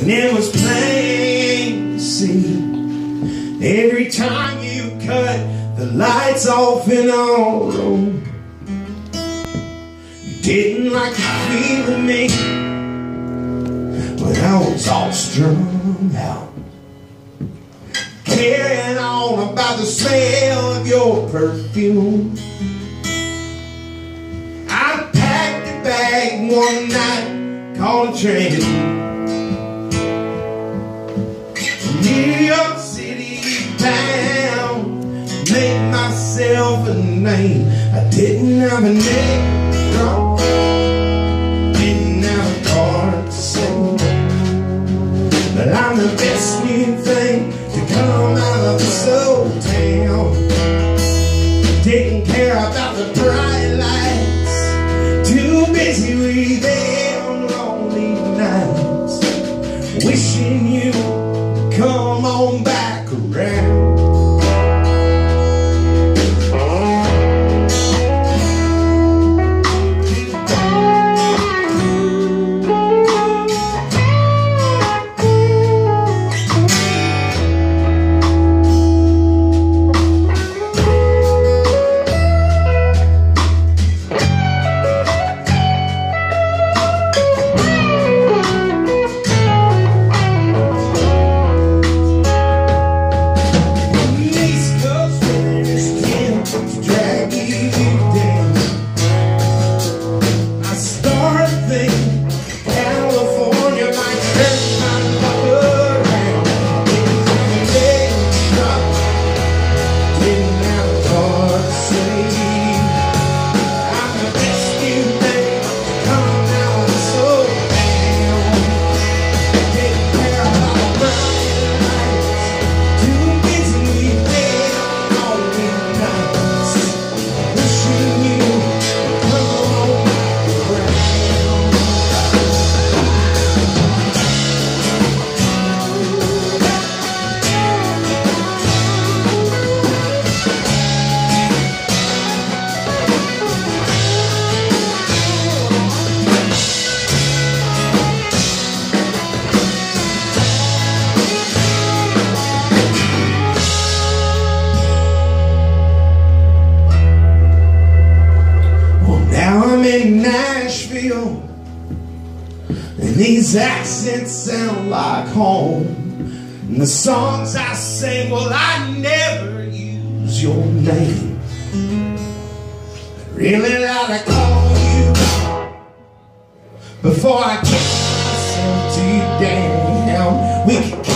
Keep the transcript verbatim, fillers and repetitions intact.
And it was plain to see, every time you cut the lights off in our room, you didn't like the feel of me when I was all strung out, carrying on about the smell of your perfume. I packed a bag one night, called a train, New York City bound, make myself a name. I didn't have a name, no, didn't have a card to sing, but I'm the best new thing to come out of this old town. Didn't care about the bright lights, too busy with them lonely nights, wishing you come on back around. In Nashville, and these accents sound like home, and the songs I sing, well, I never use your name. I really like to call you before I get myself too down. We could